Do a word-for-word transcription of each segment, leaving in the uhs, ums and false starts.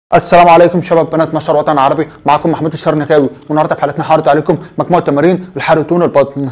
السلام عليكم شباب بنات مصر الوطن العربي، معكم محمود الشرنكاوي، والنهارده في حلقتنا هعرض عليكم مجموعه تمارين لحرق البطن.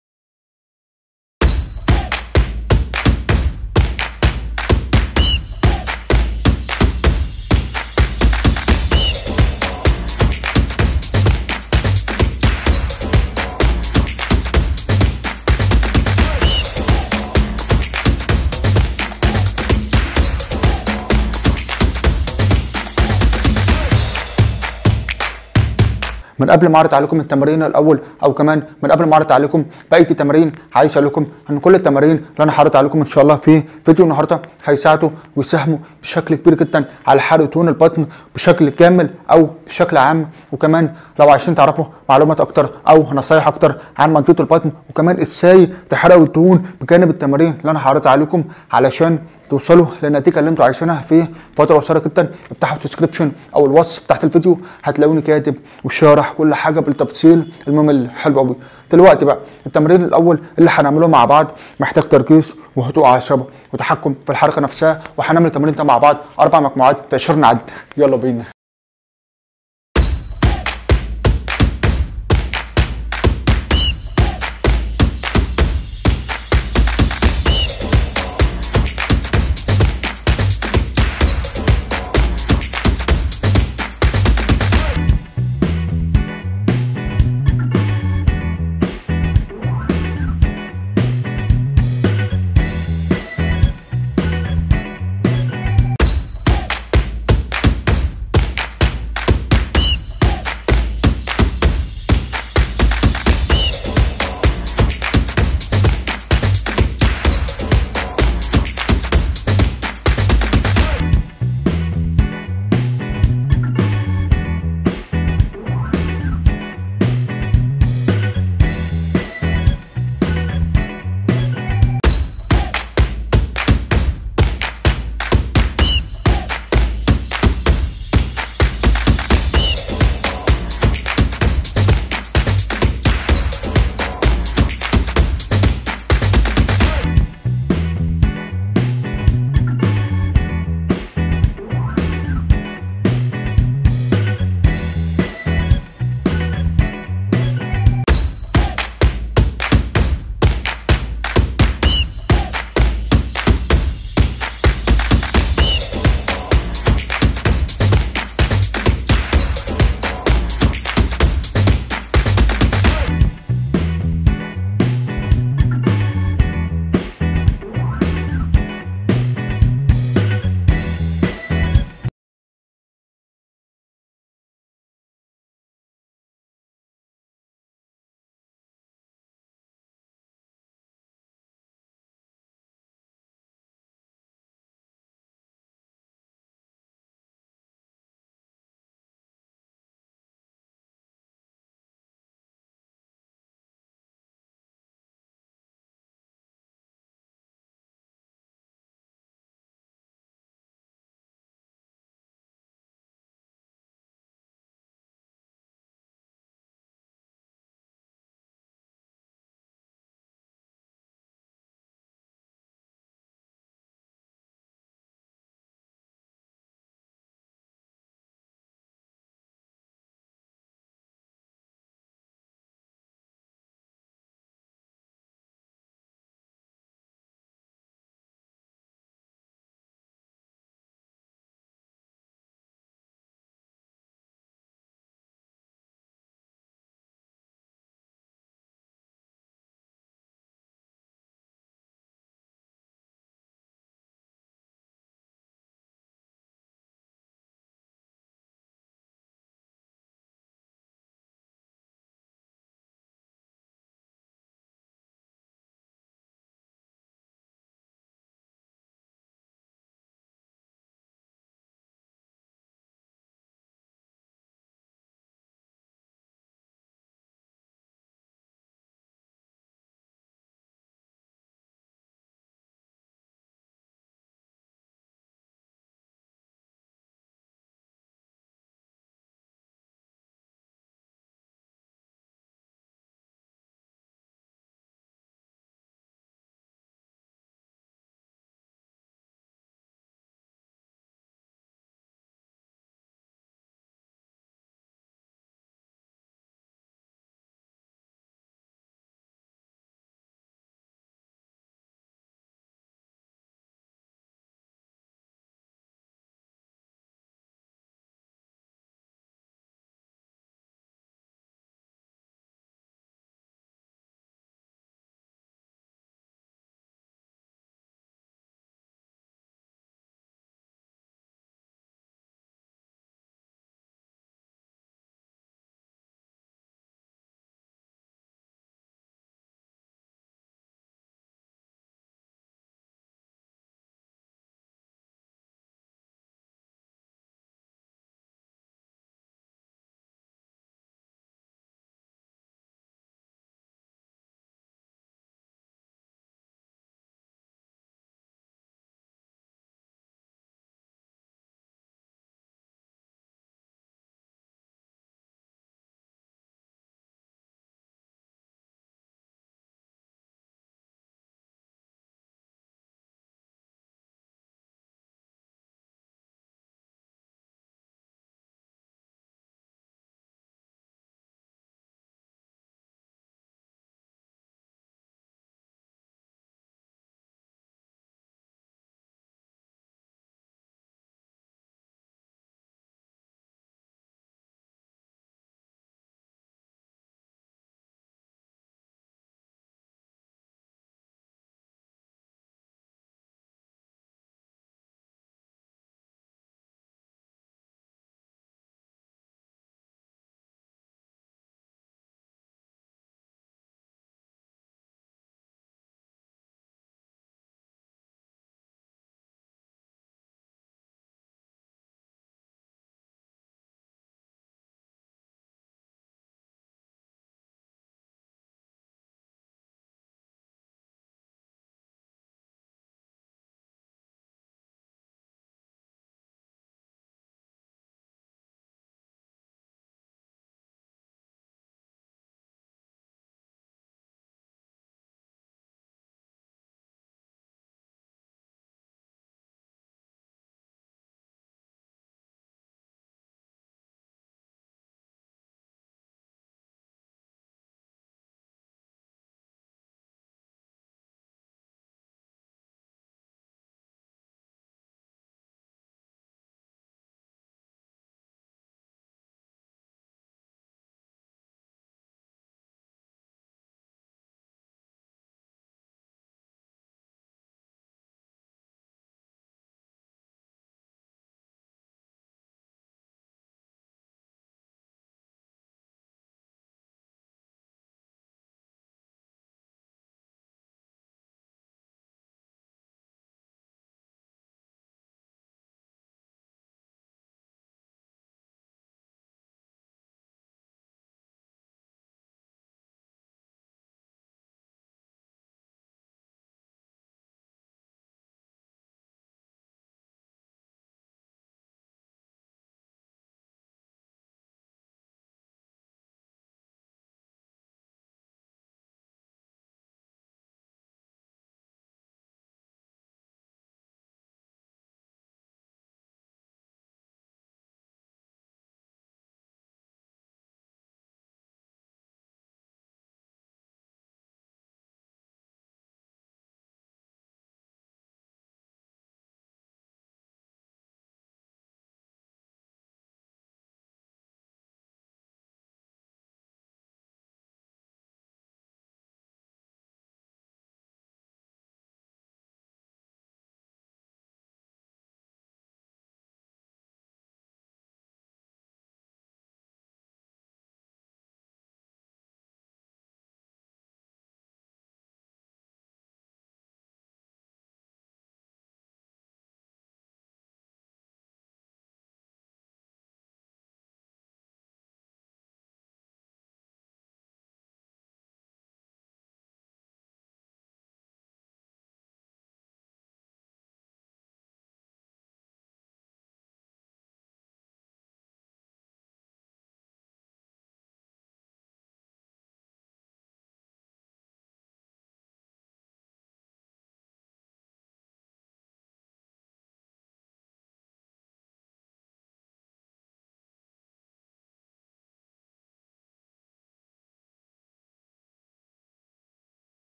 من قبل ما اعرض عليكم التمارين الاول او كمان من قبل ما اعرض عليكم بقيه التمارين، عايز اقول لكم ان كل التمارين اللي انا هعرض عليكم ان شاء الله في فيديو النهارده هيساعدوا ويساهموا بشكل كبير جدا على حرق دهون البطن بشكل كامل او بشكل عام. وكمان لو عايزين تعرفوا معلومات اكتر او نصايح اكتر عن منطقه البطن وكمان ازاي تحرقوا الدهون بجانب التمارين اللي انا هعرض عليكم علشان توصلوا للنتيجه اللي انتوا عايزينها في فتره قصيره جدا، افتحوا الديسكربشن او الوصف تحت الفيديو هتلاقوني كاتب وشارح كل حاجه بالتفصيل الممل. حلو قوي. دلوقتي بقى التمرين الاول اللي هنعمله مع بعض محتاج تركيز وهدوء اعصاب وتحكم في الحركه نفسها، وهنعمل التمرين ده مع بعض اربع مجموعات في عشرين عد. يلا بينا.